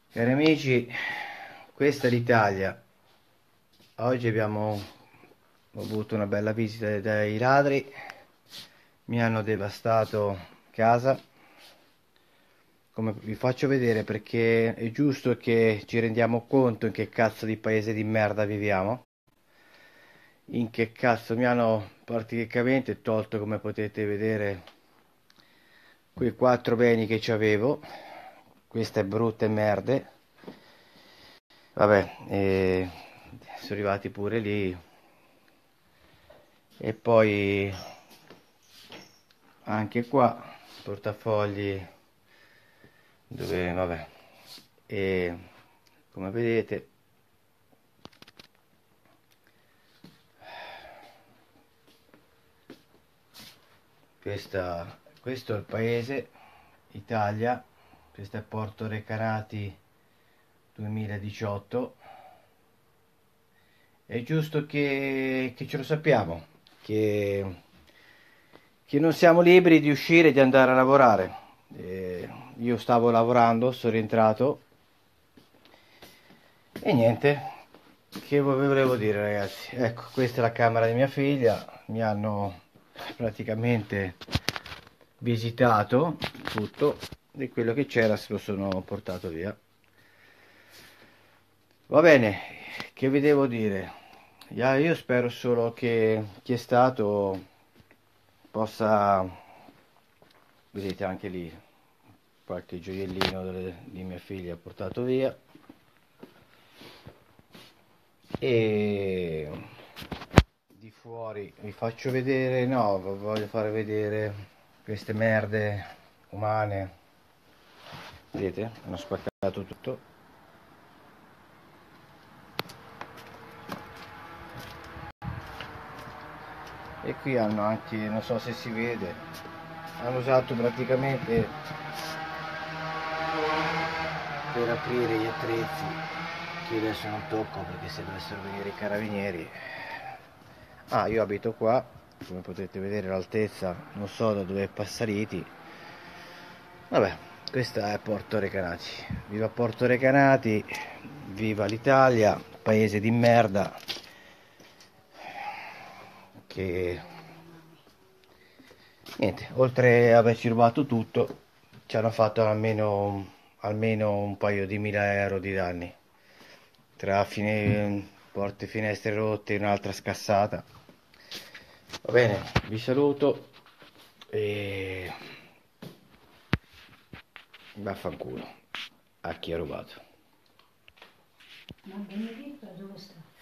Cari amici, questa è l'Italia. Oggi abbiamo avuto una bella visita dai ladri. Mi hanno devastato casa. Come vi faccio vedere perché è giusto che ci rendiamo conto in che cazzo di paese di merda viviamo. In che cazzo mi hanno praticamente tolto, come potete vedere, quei quattro beni che ci avevo. Queste brutte merde. Vabbè, sono arrivati pure lì. E poi anche qua portafogli dove vabbè, e come vedete questo è il paese Italia. Questo è Porto Recanati 2018. È giusto che ce lo sappiamo, che non siamo liberi di uscire e di andare a lavorare. Io stavo lavorando, sono rientrato e niente, che volevo dire ragazzi? Ecco, questa è la camera di mia figlia, mi hanno praticamente visitato tutto di quello che c'era, se lo sono portato via. Va bene, che vi devo dire? Io spero solo che chi è stato possa, vedete anche lì, qualche gioiellino di mia figlia portato via. E di fuori vi faccio vedere, no, voglio fare vedere queste merde umane. Vedete? Hanno spaccato tutto. E qui hanno anche, non so se si vede, hanno usato praticamente per aprire gli attrezzi, che adesso non tocco perché se dovessero venire i carabinieri. Ah, io abito qua, come potete vedere l'altezza, non so da dove è passaliti. Vabbè, questa è Porto Recanati. Viva Porto Recanati, viva l'Italia, paese di merda che niente, oltre ad averci rubato tutto, ci hanno fatto almeno un paio di mila euro di danni. Tra porte e finestre rotte e un'altra scassata. Va bene, vi saluto e vaffanculo a chi ha rubato. Ma Benedetto dove sta?